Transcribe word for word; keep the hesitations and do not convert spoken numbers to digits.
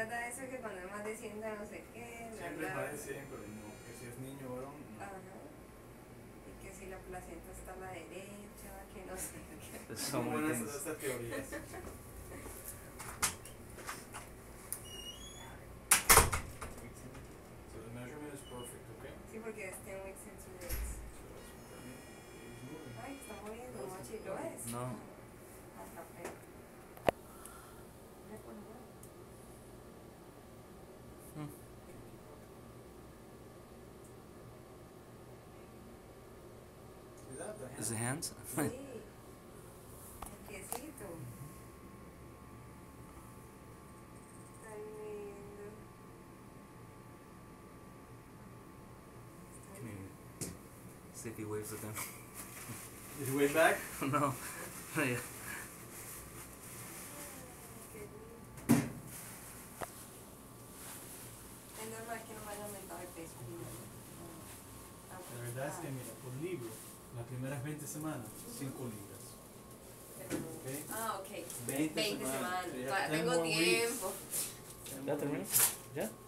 verdad eso que cuando es más de cien no sé qué, Siempre es bla, más de bla. cien, pero no, que si es niño o varón, no. Ajá. Y que si la placenta está a la derecha, que no sé qué. There's so Son many buenas things. estas teorías. So the measurement is perfect, okay? Sí, porque es ten weeks and two days. So that's what that means. It's moving. Ay, está moviendo, No, mochi, está ¿lo bien. ves? No. Ah, está feo. Voy a poner algo. Hmm. Is that the hand? Is it hands? Sí. El piecito. Está lindo. Está Can lindo. you see if he waves at them? Did you wave back? No. Yeah. Qué lindo. Es normal que no vaya a aumentar el peso. Ah, La verdad es que, mira, por libro, las primeras veinte semanas, cinco libras. Okay. Ah, ok. veinte veinte semanas. semanas. So you have Todavía ten tengo more weeks. tiempo. ten ¿Ya more terminó? weeks. ¿Ya?